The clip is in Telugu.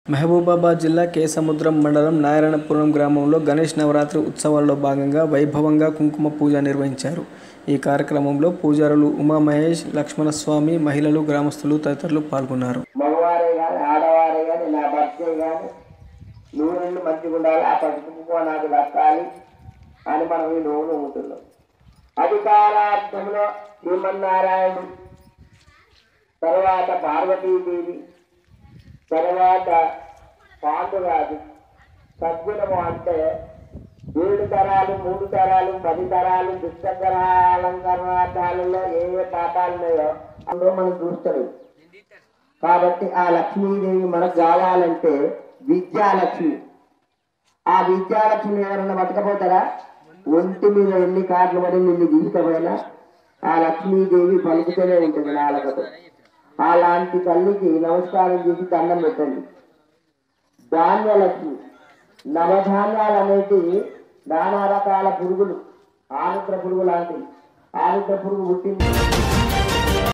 మహబూబాబాద్ జిల్లా కేసముద్రం మండలం నారాయణపురం గ్రామంలో గణేష్ నవరాత్రి ఉత్సవాల్లో భాగంగా వైభవంగా కుంకుమ పూజ నిర్వహించారు. ఈ కార్యక్రమంలో పూజారులు ఉమామహేష్, లక్ష్మణస్వామి, మహిళలు, గ్రామస్తులు తదితరులు పాల్గొన్నారు. మగవారే కానీ ఆడవారే కానీ నా భర్తే కానీ నువ్వు మంచిగా ఉండాలి, ఆ పసుపు నాకు దక్కాలి అని మనం ఈ నువ్వును ఉంటున్నాం. అధికారార్థంలో శ్రీమన్నారాయణుడు, తర్వాత పార్వతీదేవి, తర్వాత పాండురాజు. సద్గుణము అంటే 7 తరాలు, 3 తరాలు, 10 తరాలు దుష్టగ్రహాలంకరణార్థాలలో ఏ పాపాలు ఉన్నాయో అందులో మనం చూస్తాడు. కాబట్టి ఆ లక్ష్మీదేవి మనకు కావాలంటే విద్యాలక్ష్మి. ఆ విద్యాలక్ష్మిని ఎవరన్నా పట్టకపోతారా? ఒంటి మీద ఎన్ని కార్లు పడి నిన్ను తీసుకుపోయినా ఆ లక్ష్మీదేవి పలుకుతూనే ఉంటుంది నాలుగతో. అలాంటి తల్లికి నమస్కారం చేసి దండం పెట్టండి. ధాన్యలక్ష్మి, నవధాన్యాలు అనేటివి నానా రకాల పురుగులు, ఆరుద్ర పురుగు లాంటివి. ఆరుద్ర పురుగు పుట్టింది